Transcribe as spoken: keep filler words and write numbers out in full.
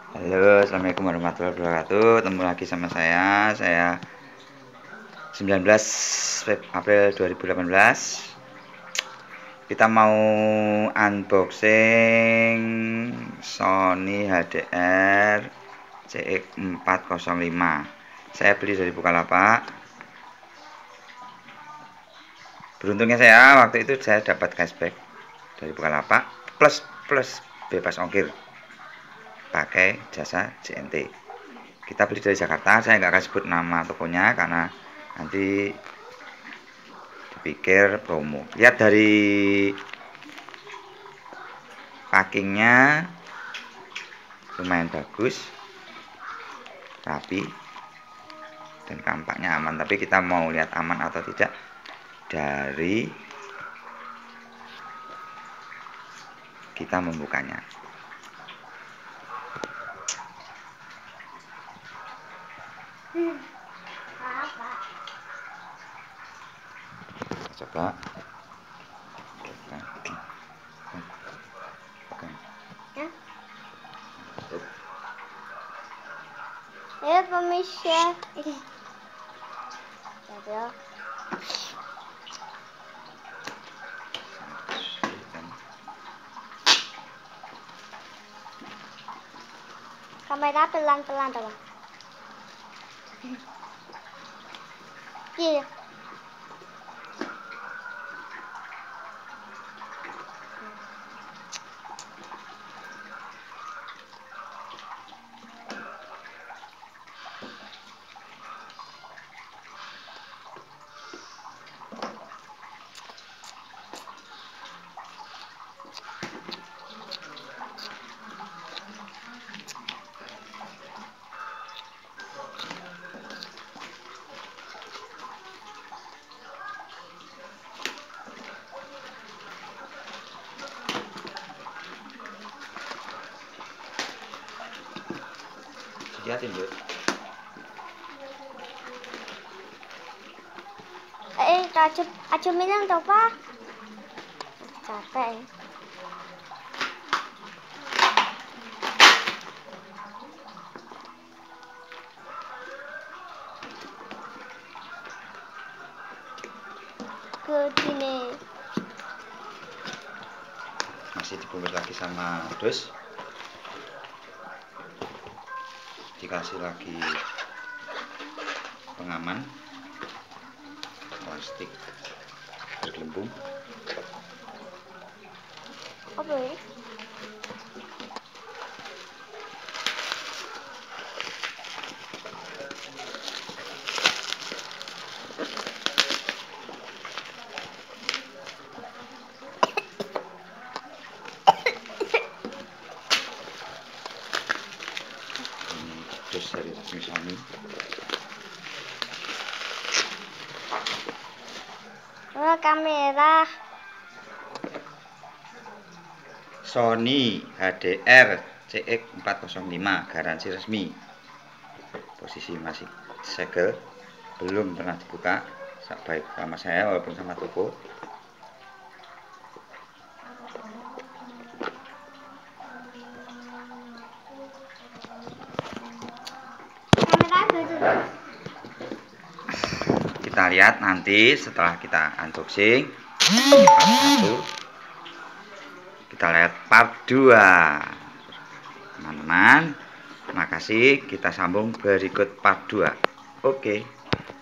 Halo, assalamualaikum warahmatullahi wabarakatuh. Ketemu lagi sama saya. Saya sembilan belas April dua ribu delapan belas. Kita mau unboxing Sony H D R C X empat nol lima. Saya beli dari Bukalapak. Beruntungnya saya waktu itu saya dapat cashback dari Bukalapak plus plus bebas ongkir pakai jasa J N T. Kita beli dari Jakarta. Saya nggak akan sebut nama tokonya karena nanti dipikir promo. Lihat dari packingnya lumayan bagus, rapi, dan tampaknya aman. Tapi kita mau lihat aman atau tidak dari kita membukanya. Hmm. Apa? Coba. Oke. Ya. Ya, pemirsa. Ya. Kamera pelan-pelan coba. Iya. Lihatin dulu. Eh, acum acumin yang coba. Capek. Ke sini. Masih dibungkus lagi sama dus. Dikasih lagi pengaman plastik bergelembung. Apa ya? Dus dari resmi Sony. Oh, kamera Sony H D R C X empat nol lima, garansi resmi. Posisi masih segel, belum pernah dibuka, baik sama saya walaupun sama toko. Kita lihat nanti setelah kita unboxing part satu, kita lihat part dua. Teman-teman, terima kasih. Kita sambung berikut part dua. Oke.